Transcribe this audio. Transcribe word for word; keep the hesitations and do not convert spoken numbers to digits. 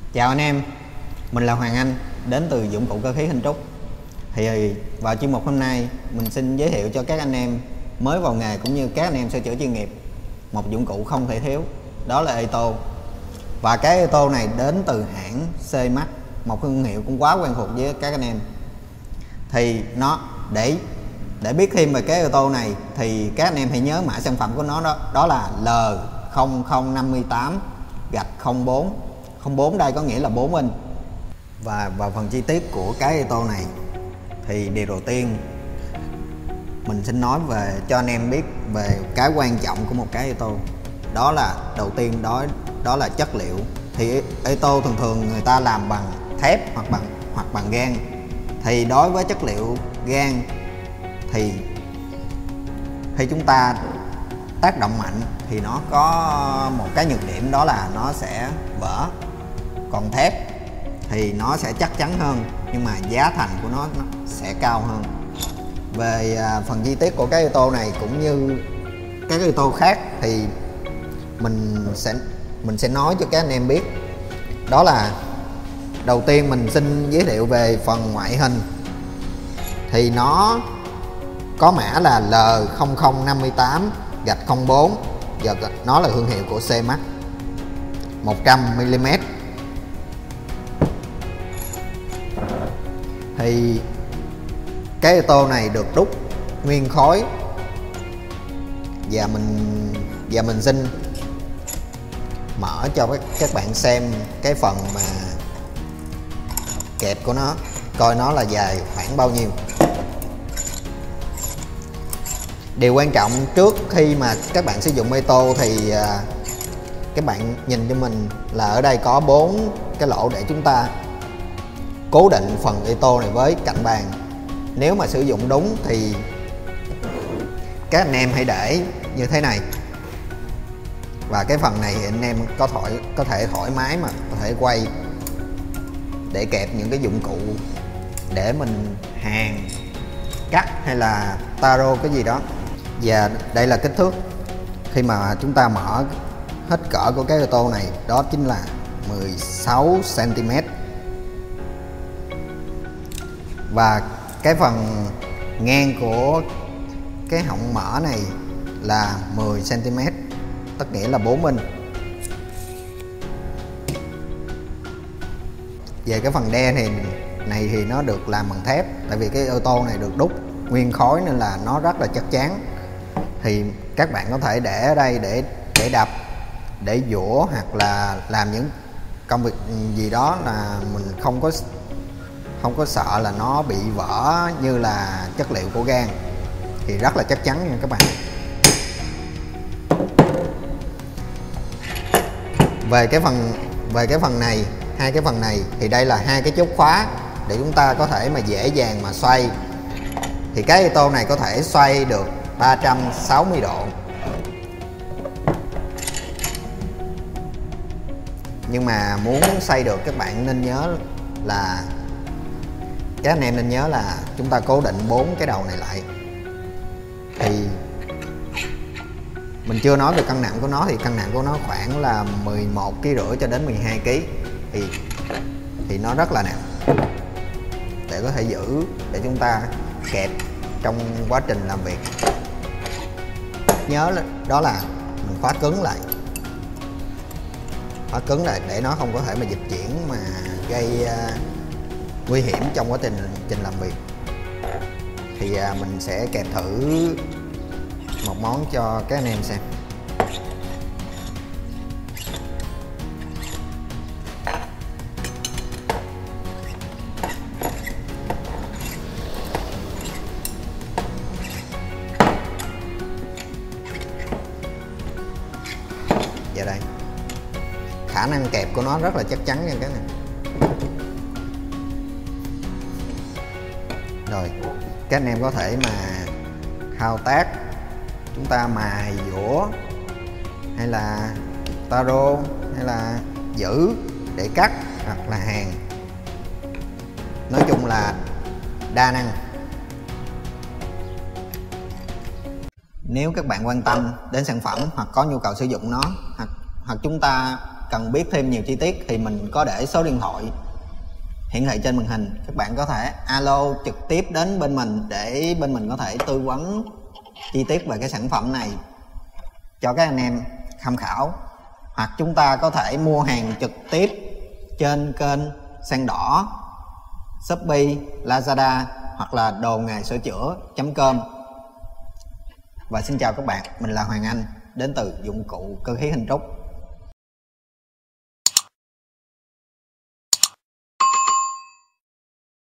Chào anh em, mình là Hoàng Anh, đến từ dụng cụ cơ khí Hình Trúc. Thì vào chuyên mục hôm nay, mình xin giới thiệu cho các anh em mới vào nghề cũng như các anh em sửa chữa chuyên nghiệp một dụng cụ không thể thiếu, đó là Eto. Và cái Eto này đến từ hãng C-Max, một thương hiệu cũng quá quen thuộc với các anh em. Thì nó để để biết thêm về cái Eto này thì các anh em hãy nhớ mã sản phẩm của nó, đó đó là L không không năm tám gạch không bốn. Không bốn đây có nghĩa là bốn inch. Và vào phần chi tiết của cái Eto này thì điều đầu tiên mình xin nói về cho anh em biết về cái quan trọng của một cái Eto. Đó là đầu tiên đó đó là chất liệu. Thì Eto thường thường người ta làm bằng thép hoặc bằng hoặc bằng gan. Thì đối với chất liệu gan thì khi chúng ta tác động mạnh thì nó có một cái nhược điểm, đó là nó sẽ vỡ. Còn thép thì nó sẽ chắc chắn hơn, nhưng mà giá thành của nó, nó sẽ cao hơn. Về à, phần chi tiết của cái Eto này cũng như các Eto khác thì mình sẽ mình sẽ nói cho các anh em biết. Đó là đầu tiên mình xin giới thiệu về phần ngoại hình. Thì nó có mã là L không không năm tám gạch không bốn, giờ nó là thương hiệu của C-Max, một trăm mi li mét. Thì cái Eto này được đúc nguyên khối. Và mình và mình xin mở cho các bạn xem cái phần mà kẹp của nó, coi nó là dài khoảng bao nhiêu. Điều quan trọng trước khi mà các bạn sử dụng Eto thì các bạn nhìn cho mình là ở đây có bốn cái lỗ để chúng ta cố định phần Eto này với cạnh bàn. Nếu mà sử dụng đúng thì các anh em hãy để như thế này. Và cái phần này thì anh em có thoải có thể thoải mái mà có thể quay để kẹp những cái dụng cụ để mình hàn, cắt hay là taro cái gì đó. Và đây là kích thước khi mà chúng ta mở hết cỡ của cái Eto này, đó chính là mười sáu xăng ti mét. Và cái phần ngang của cái họng mở này là mười xăng ti mét, tất nghĩa là bốn inch. Về cái phần đe thì này thì nó được làm bằng thép, tại vì cái Eto này được đúc nguyên khối nên là nó rất là chắc chắn. Thì các bạn có thể để ở đây để để đập, để dũa hoặc là làm những công việc gì đó là mình không có không có sợ là nó bị vỡ như là chất liệu của gan, thì rất là chắc chắn nha các bạn. Về cái phần về cái phần này, hai cái phần này thì đây là hai cái chốt khóa để chúng ta có thể mà dễ dàng mà xoay. Thì cái Eto này có thể xoay được ba trăm sáu mươi độ. Nhưng mà muốn xoay được, các bạn nên nhớ là các anh em nên nhớ là chúng ta cố định bốn cái đầu này lại. Thì mình chưa nói về cân nặng của nó, thì cân nặng của nó khoảng là mười một ki rưỡi cho đến mười hai ki. Thì thì nó rất là nặng để có thể giữ, để chúng ta kẹp trong quá trình làm việc. Nhớ đó là mình khóa cứng lại, khóa cứng lại để nó không có thể mà dịch chuyển mà gây uh, nguy hiểm trong quá trình trình làm việc. Thì uh, mình sẽ kẹp thử một món cho các anh em xem. Giờ đây, khả năng kẹp của nó rất là chắc chắn nha các này. Rồi, các anh em có thể mà thao tác, chúng ta mài dũa hay là taro hay là giữ để cắt hoặc là hàn. Nói chung là đa năng. Nếu các bạn quan tâm đến sản phẩm hoặc có nhu cầu sử dụng nó, hoặc, hoặc chúng ta cần biết thêm nhiều chi tiết thì mình có để số điện thoại hiển thị trên màn hình. Các bạn có thể alo trực tiếp đến bên mình để bên mình có thể tư vấn chi tiết về cái sản phẩm này cho các anh em tham khảo. Hoặc chúng ta có thể mua hàng trực tiếp trên kênh Sen Đỏ, Shopee, Lazada hoặc là đồ nghề sửa chữa chấm com. Và xin chào các bạn, mình là Hoàng Anh đến từ Dụng Cụ Cơ Khí Hình Trúc.